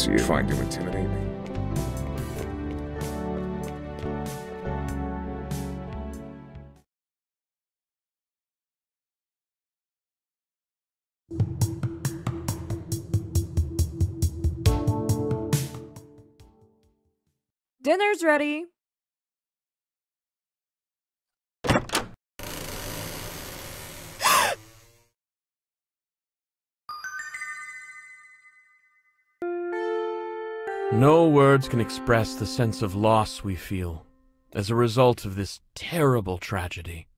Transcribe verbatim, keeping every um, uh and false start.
That's you. Trying to intimidate me. Dinner's ready. No words can express the sense of loss we feel as a result of this terrible tragedy.